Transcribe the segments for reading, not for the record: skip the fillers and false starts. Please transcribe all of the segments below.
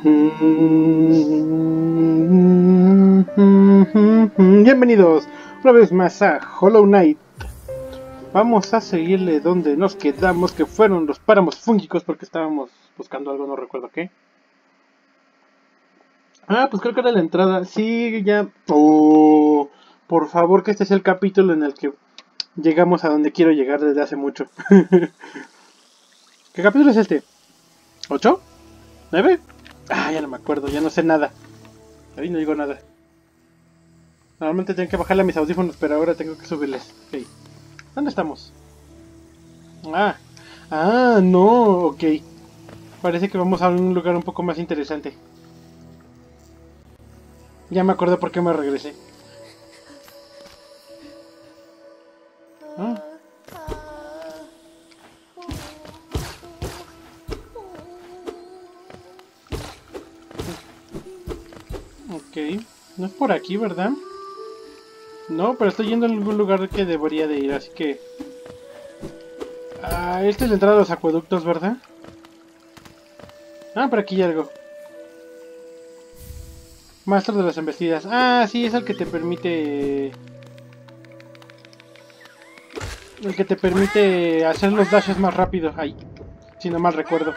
Bienvenidos una vez más a Hollow Knight. Vamos a seguirle donde nos quedamos, que fueron los páramos fúngicos, porque estábamos buscando algo, no recuerdo qué. Pues creo que era la entrada. Sí, ya. Oh, por favor, que este sea el capítulo en el que llegamos a donde quiero llegar desde hace mucho. ¿Qué capítulo es este? ¿8? ¿9? Ya no me acuerdo, ya no sé nada. Ahí no digo nada. Normalmente tengo que bajarle a mis audífonos, pero ahora tengo que subirles. Ok. ¿Dónde estamos? No, ok. Parece que vamos a un lugar un poco más interesante. Ya me acordé por qué me regresé. Ah. Ok. No es por aquí, ¿verdad? No, pero estoy yendo a algún lugar que debería de ir, así que... esta es la entrada a los acueductos, ¿verdad? Por aquí hay algo. Maestro de las embestidas. Sí, es el que te permite... El que te permite hacer los dashes más rápido. Ay, si no mal recuerdo.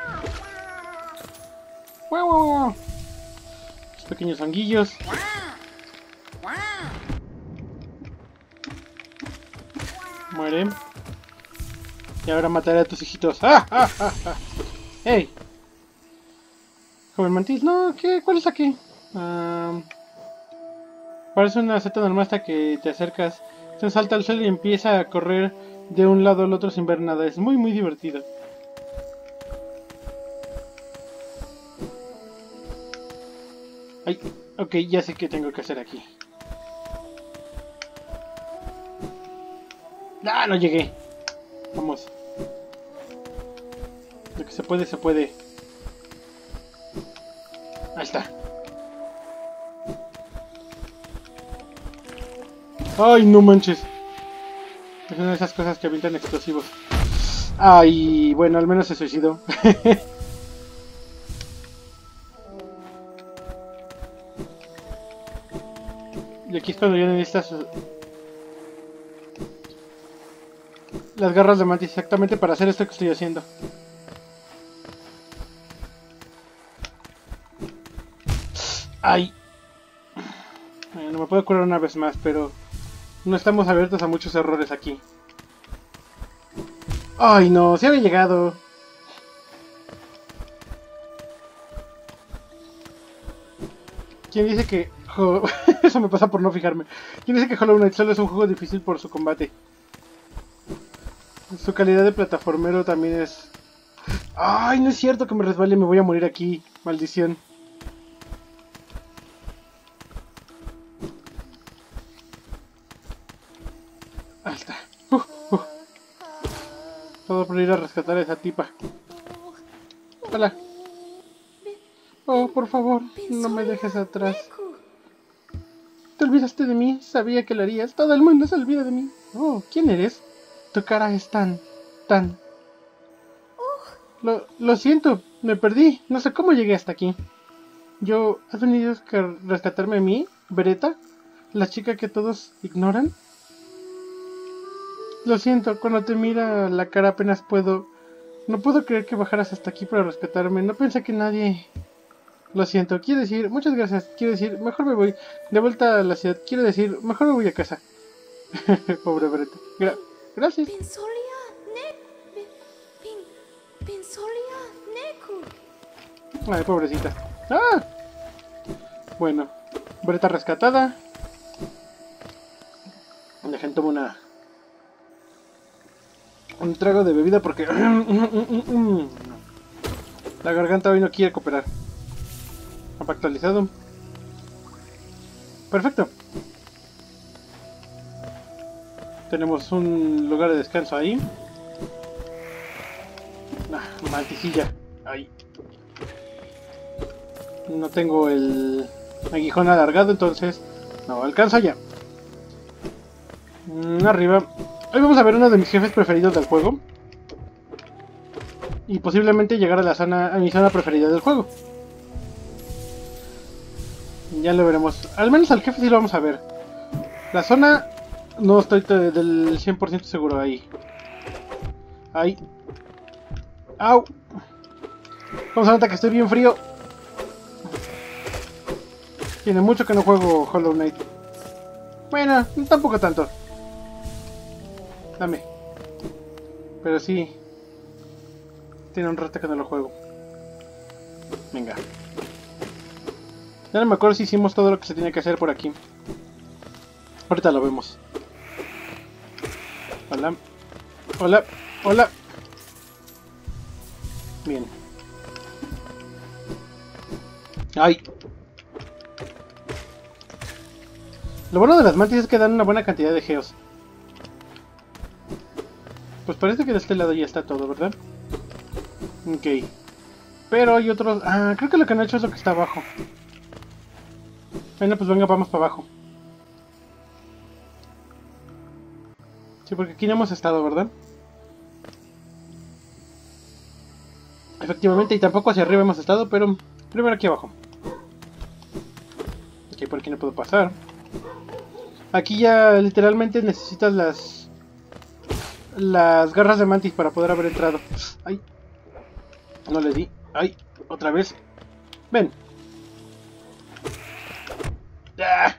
¡Wow! Los pequeños honguillos. Muere. Y ahora mataré a tus hijitos. ¡Hey! Joven mantis. No, ¿qué? ¿Cuál es aquí? Parece una seta normal hasta que te acercas. Se salta al suelo y empieza a correr de un lado al otro sin ver nada. Es muy divertido. Ay, ok, ya sé qué tengo que hacer aquí. No llegué. Vamos. Lo que se puede, se puede. Ahí está. Ay, no manches. Es una de esas cosas que avientan explosivos. Bueno, al menos se suicidó. Y aquí es cuando ya necesitas las garras de mantis exactamente para hacer esto que estoy haciendo. No me puedo curar una vez más, pero no estamos abiertos a muchos errores aquí. No, se había llegado. ¿Quién dice que... Eso me pasa por no fijarme. ¿Quién dice que Hollow Knight solo es un juego difícil por su combate? Su calidad de plataformero también es... No es cierto que me resbale, me voy a morir aquí. Maldición. Ahí está. Todo por ir a rescatar a esa tipa. Hola. Por favor, no me dejes atrás. Te olvidaste de mí, sabía que lo harías. Todo el mundo se olvida de mí. ¿Quién eres? Tu cara es tan... Lo siento, me perdí. No sé cómo llegué hasta aquí. ¿Has venido a rescatarme a mí, Beretta? ¿La chica que todos ignoran? Lo siento, cuando te mira la cara apenas puedo... No puedo creer que bajaras hasta aquí para rescatarme. No pensé que nadie... Lo siento, quiero decir... Muchas gracias. Quiero decir, mejor me voy de vuelta a la ciudad. Quiero decir, mejor me voy a casa. Pobre Beretta. Gracias. Ay, pobrecita. Bueno, Beretta rescatada. Dejen tomar un trago de bebida porque la garganta hoy no quiere cooperar. Mapa actualizado. Perfecto. Tenemos un lugar de descanso ahí. Mantisilla. Ahí. No tengo el aguijón alargado, entonces no alcanza ya. Arriba. Hoy vamos a ver uno de mis jefes preferidos del juego. Y posiblemente llegar a mi zona preferida del juego. Ya lo veremos. Al menos al jefe sí lo vamos a ver. La zona no estoy del 100% seguro ahí. Ahí. ¡Au! Como se nota que estoy bien frío. Tiene mucho que no juego Hollow Knight. Bueno, tampoco tanto. Dame. Pero sí. Tiene un rato que no lo juego. Venga. Ya no me acuerdo si hicimos todo lo que se tiene que hacer por aquí. Ahorita lo vemos. Hola. Hola. Hola. Bien. ¡Ay! Lo bueno de las mantis es que dan una buena cantidad de geos. Pues parece que de este lado ya está todo, ¿verdad? Ok. Pero hay otros... Ah, creo que lo que han hecho es lo que está abajo. Bueno, pues venga, vamos para abajo. Sí, porque aquí no hemos estado, ¿verdad? Efectivamente, y tampoco hacia arriba hemos estado, pero primero aquí abajo. Ok, por aquí no puedo pasar. Aquí ya literalmente necesitas las garras de mantis para poder haber entrado. Ay, no le di. Ay, otra vez. Ven. ¡Ah!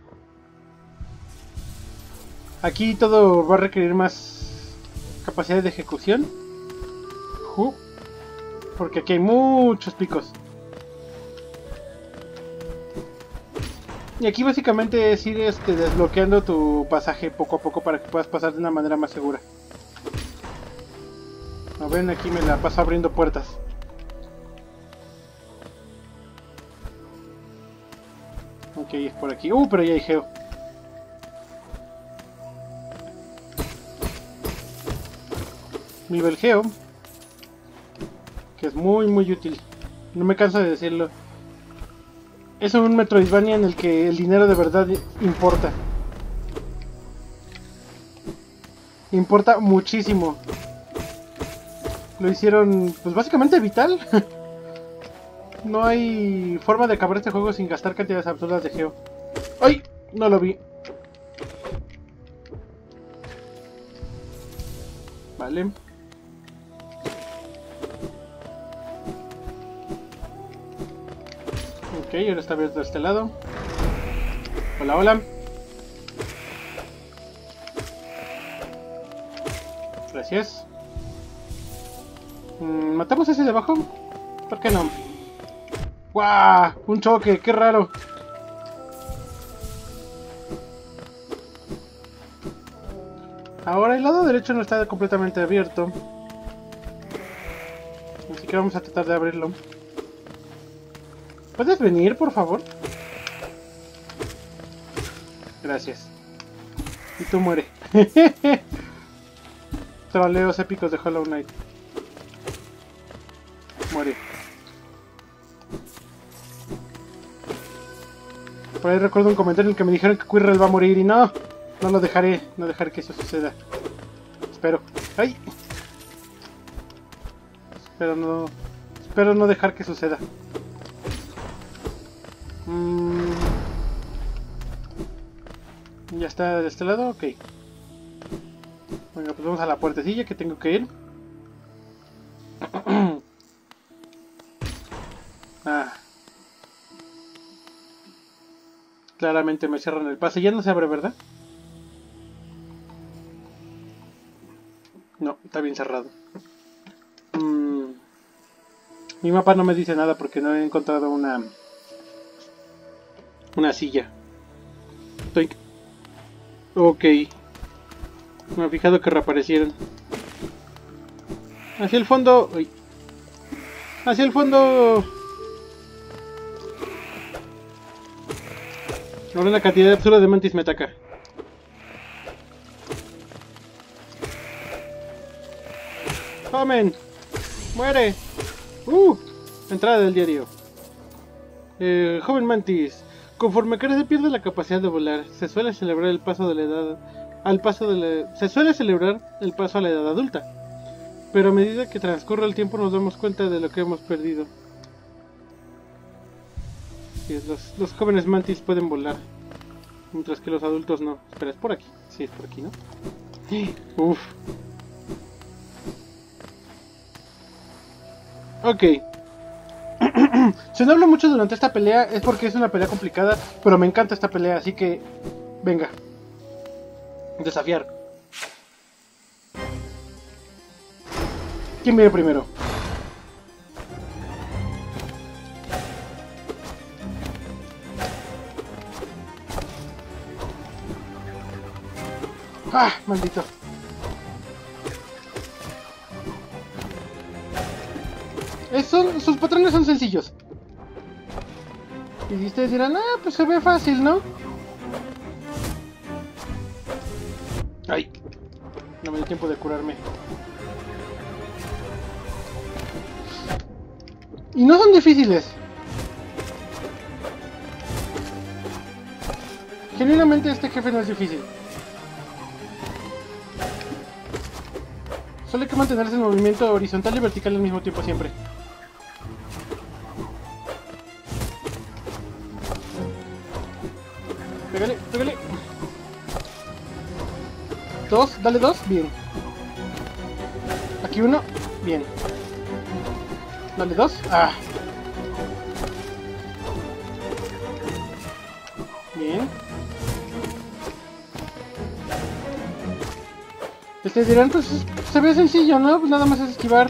Aquí todo va a requerir más capacidad de ejecución. Porque aquí hay muchos picos. Y aquí básicamente es ir desbloqueando tu pasaje poco a poco para que puedas pasar de una manera más segura. Como ven, aquí me la paso abriendo puertas. Ok, es por aquí. Pero ya hay geo. Nivel geo. Que es muy muy útil. No me canso de decirlo. Es un Metroidvania en el que el dinero de verdad importa. Importa muchísimo. Lo hicieron, pues básicamente vital. No hay forma de acabar este juego sin gastar cantidades absurdas de geo. ¡Ay! No lo vi. Vale. Ok, ahora está abierto de este lado. Hola, hola. Gracias. ¿Matamos a ese de abajo? ¿Por qué no? ¡Guau! Un choque, qué raro. Ahora el lado derecho no está completamente abierto. Así que vamos a tratar de abrirlo. ¿Puedes venir, por favor? Gracias. Y tú muere. Troleos épicos de Hollow Knight. Muere. Por ahí recuerdo un comentario en el que me dijeron que Quirrell va a morir y no. No lo dejaré. No dejaré que eso suceda. Espero. ¡Ay! Espero no dejar que suceda. Ya está de este lado, ok. Venga, pues vamos a la puertecilla que tengo que ir. Ah. Claramente me cierran el pase. Ya no se abre, ¿verdad? No, está bien cerrado. Mi mapa no me dice nada porque no he encontrado una silla. Estoy... Ok. Me he fijado que reaparecieron. Hacia el fondo. Uy. Hacia el fondo. Ahora una cantidad absurda de mantis me ataca. ¡Comen! ¡Muere! Entrada del diario. Joven mantis. Conforme crece pierde la capacidad de volar. Se suele celebrar el paso de la edad. Se suele celebrar el paso a la edad adulta. Pero a medida que transcurre el tiempo nos damos cuenta de lo que hemos perdido. Sí, los jóvenes mantis pueden volar, mientras que los adultos no. Espera, es por aquí. Sí, es por aquí, ¿no? Uf. Ok. Si no hablo mucho durante esta pelea es porque es una pelea complicada, pero me encanta esta pelea, así que... Venga. Desafiar. ¿Quién viene primero? ¡Ah! Maldito. Sus patrones son sencillos. Y ustedes dirán, ah, pues se ve fácil, ¿no? Ay, no me dio tiempo de curarme. Y no son difíciles. Genuinamente este jefe no es difícil. Solo hay que mantenerse en movimiento horizontal y vertical al mismo tiempo siempre. Pégale, pégale. Dos, dale dos, bien. Aquí uno, bien. Dale dos, ah. Bien. Ustedes dirán, pues se ve sencillo, ¿no? Pues nada más es esquivar.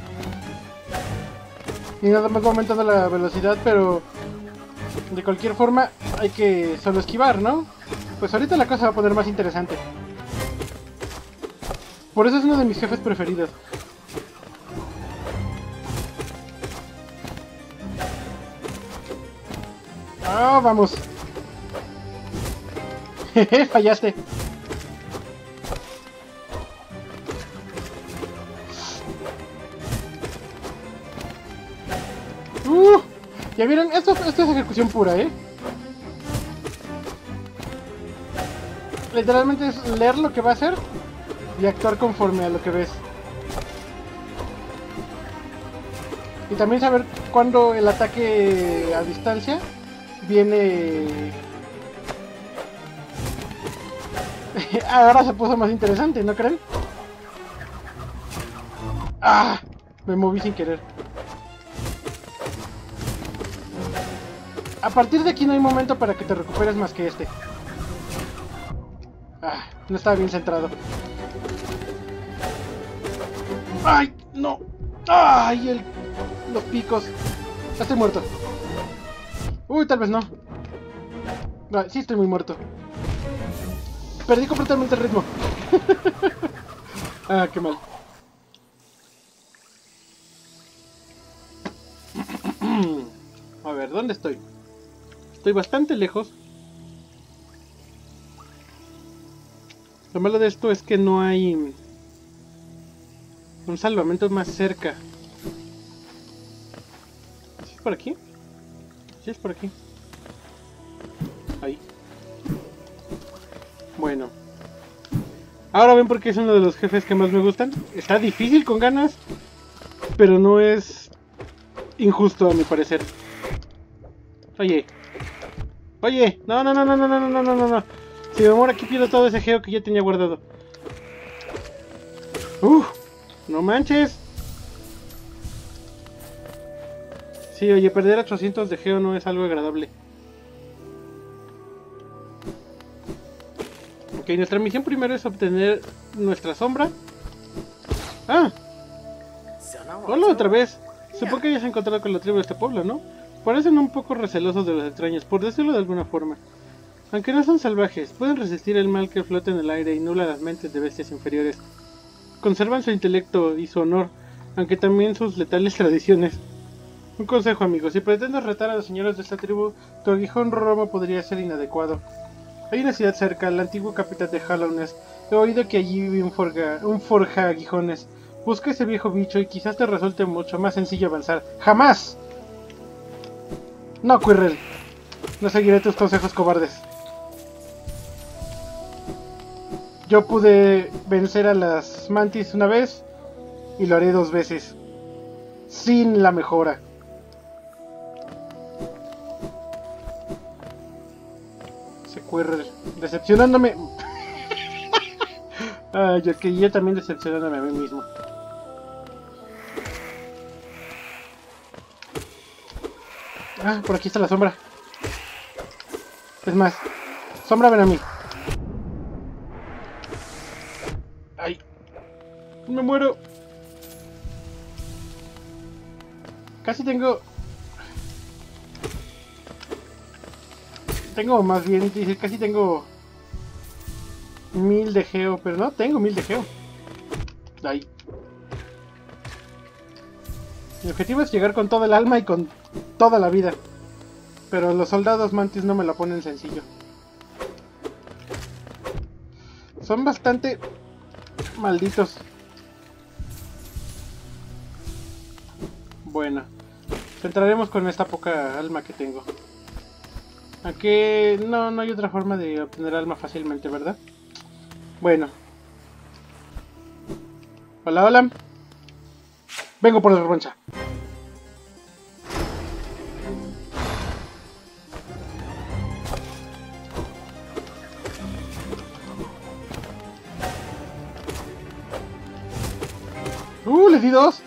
Y nada más va aumentando la velocidad, pero... De cualquier forma, hay que solo esquivar, ¿no? Pues ahorita la cosa va a poner más interesante. Por eso es uno de mis jefes preferidos. ¡Ah, vamos! Jeje, fallaste. Ya vieron, esto es ejecución pura, ¿eh? Literalmente es leer lo que va a hacer y actuar conforme a lo que ves. Y también saber cuándo el ataque a distancia viene... Ahora se puso más interesante, ¿no creen? ¡Ah! Me moví sin querer. A partir de aquí no hay momento para que te recuperes más que este. Ah, no estaba bien centrado. ¡Ay! ¡No! ¡Ay! Los picos. Ya estoy muerto. Uy, tal vez no. No, sí estoy muy muerto. Perdí completamente el ritmo. Ah, qué mal. A ver, ¿dónde estoy? Estoy bastante lejos. Lo malo de esto es que no hay un salvamento más cerca. ¿Sí es por aquí? Sí es por aquí. Ahí. Bueno. Ahora ven por qué es uno de los jefes que más me gustan. Está difícil con ganas, pero no es injusto a mi parecer. Oye. Oye. No, no, no, no, no, no, no, no, no, no. Si me muero aquí pierdo todo ese geo que ya tenía guardado. No manches. Sí, oye, perder 800 de geo no es algo agradable. Ok, nuestra misión primero es obtener nuestra sombra. ¡Ah! Hola otra vez. Supongo que ya se ha encontrado con la tribu de este pueblo, ¿no? Parecen un poco recelosos de los extraños, por decirlo de alguna forma. Aunque no son salvajes, pueden resistir el mal que flota en el aire y nubla las mentes de bestias inferiores. Conservan su intelecto y su honor, aunque también sus letales tradiciones. Un consejo, amigo, si pretendes retar a los señores de esta tribu, tu aguijón romo podría ser inadecuado. Hay una ciudad cerca, la antigua capital de Hallownest. He oído que allí vive un forja aguijones. Busca ese viejo bicho y quizás te resulte mucho más sencillo avanzar. ¡Jamás! No, Quirrell. No seguiré tus consejos cobardes. Yo pude vencer a las mantis una vez y lo haré 2 veces. Sin la mejora. Quirrell, decepcionándome. Ay, yo también decepcionándome a mí mismo. Ah, por aquí está la sombra. Es más, sombra, ven a mí. Ay, me muero. Casi tengo más bien, dice, casi tengo 1000 de geo, pero no tengo 1000 de geo. Ahí. Mi objetivo es llegar con todo el alma y con toda la vida. Pero los soldados mantis no me lo ponen sencillo. Son bastante malditos. Bueno, centraremos con esta poca alma que tengo. Aunque no hay otra forma de obtener alma fácilmente, ¿verdad? Bueno. Hola, hola. Vengo por la revancha. Le di 2.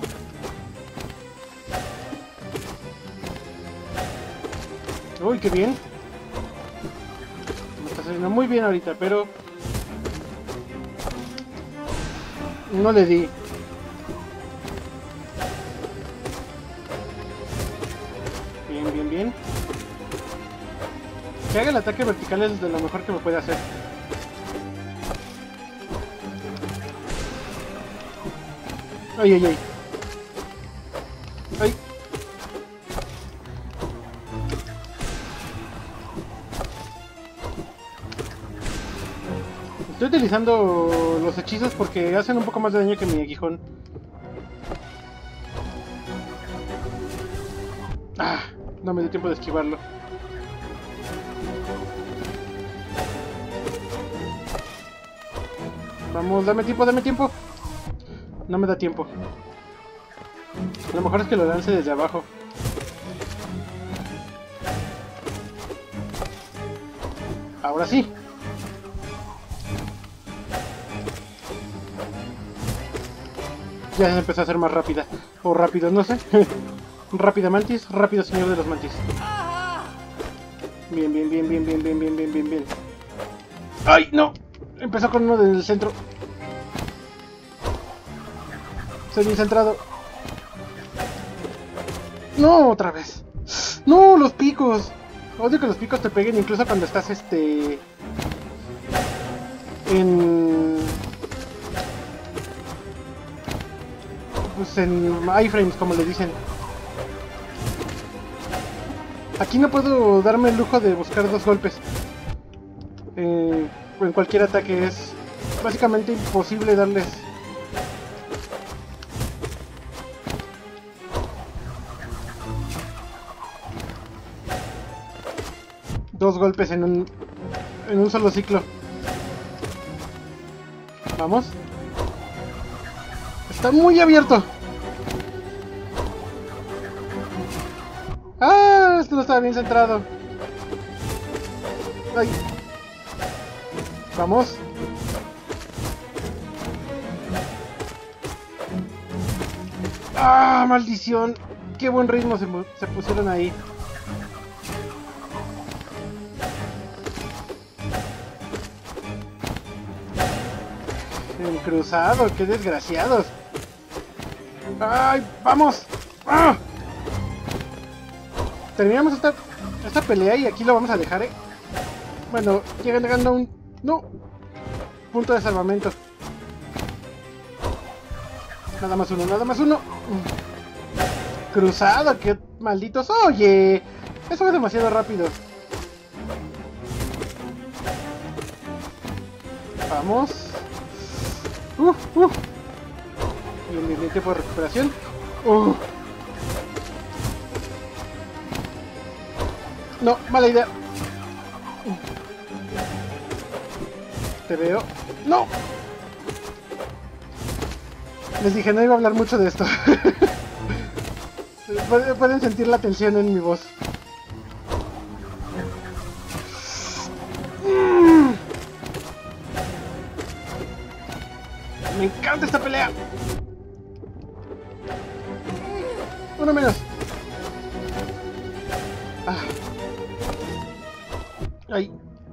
Uy, qué bien. Me está saliendo muy bien ahorita, pero no le di. Bien, bien, bien. Que haga el ataque vertical es de lo mejor que me puede hacer. Ay, ay, ay. Ay. Estoy utilizando los hechizos porque hacen un poco más de daño que mi aguijón. Ah, no me dio tiempo de esquivarlo. Vamos, dame tiempo, dame tiempo. No me da tiempo. Lo mejor es que lo lance desde abajo. Ahora sí. Ya se empezó a hacer más rápida. O rápido, no sé. Rápida mantis, rápido señor de los mantis. Bien, bien, bien, bien, bien, bien, bien, bien, bien, bien. ¡Ay, no! Empezó con uno del centro. Estoy bien centrado. ¡No! Otra vez. ¡No! ¡Los picos! Odio que los picos te peguen incluso cuando estás pues en iframes, como le dicen. Aquí no puedo darme el lujo de buscar 2 golpes. En cualquier ataque es básicamente imposible darles. Dos golpes en un solo ciclo. Vamos. Está muy abierto. Ah, esto no estaba bien centrado. Ay. Vamos. Ah, maldición. Qué buen ritmo se pusieron ahí. El cruzado, qué desgraciados. ¡Ay, vamos! ¡Ah! Terminamos esta pelea y aquí lo vamos a dejar, ¿eh? Bueno, llegan llegando a un... ¡No! Punto de salvamento. Nada más uno, nada más uno. Cruzado, qué malditos. ¡Oye! Eso fue demasiado rápido. Vamos. Bien, bien, bien, tiempo de recuperación. No, mala idea. Te veo. ¡No! Les dije, no iba a hablar mucho de esto. Pueden sentir la tensión en mi voz. encanta esta pelea. Uno menos. Ah. Ay.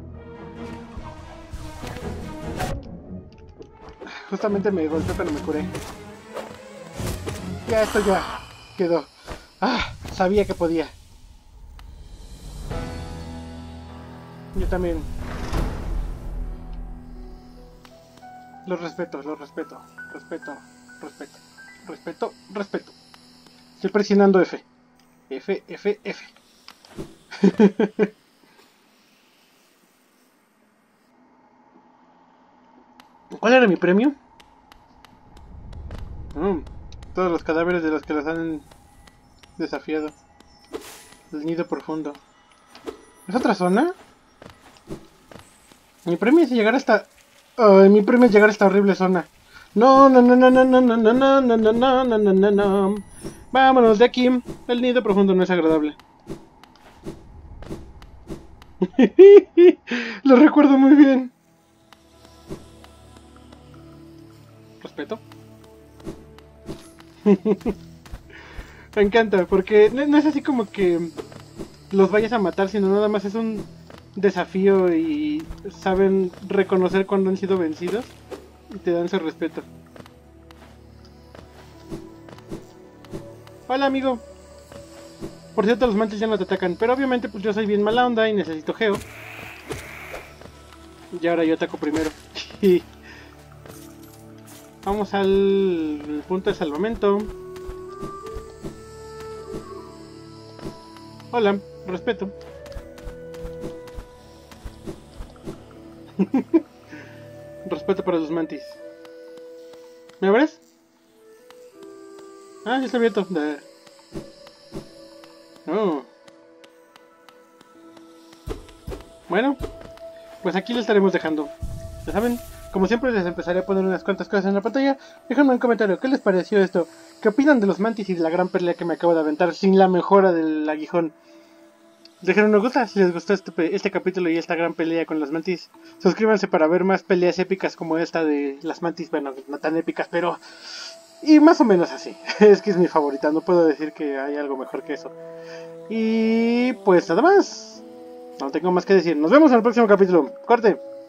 Justamente me golpeé pero me curé. Ya, esto ya quedó. Ah, sabía que podía. Yo también. Los respeto, los respeto. Respeto, respeto. Respeto, respeto. Estoy presionando F. F, F, F. ¿Cuál era mi premio? Todos los cadáveres de los que los han desafiado. El nido profundo. ¿Es otra zona? Mi premio es llegar hasta... mi premio es llegar a esta horrible zona. No, no, no, no, no, no, no, no, no, no, no, no, no, no, no, no. Vámonos de aquí. El nido profundo no es agradable. Lo recuerdo muy bien. Respeto. Me encanta, porque no es así como que los vayas a matar, sino nada más es un desafío y saben reconocer cuando han sido vencidos y te dan su respeto. Hola, amigo. Por cierto, los mantis ya no te atacan, pero obviamente pues yo soy bien mala onda y necesito geo. Y ahora yo ataco primero. Vamos al punto de salvamento. Hola, respeto. Respeto para los mantis. ¿Me abres? Ah, sí está abierto. Oh. Bueno, pues aquí le estaremos dejando. Ya saben, como siempre les empezaré a poner unas cuantas cosas en la pantalla. Déjenme un comentario, ¿qué les pareció esto? ¿Qué opinan de los mantis y de la gran pelea que me acabo de aventar sin la mejora del aguijón? Dejen un me gusta si les gustó este capítulo y esta gran pelea con las mantis. Suscríbanse para ver más peleas épicas como esta de las mantis. Bueno, no tan épicas, pero... Y más o menos así. Es que es mi favorita, no puedo decir que hay algo mejor que eso. Y pues nada más. No tengo más que decir. Nos vemos en el próximo capítulo. Corte.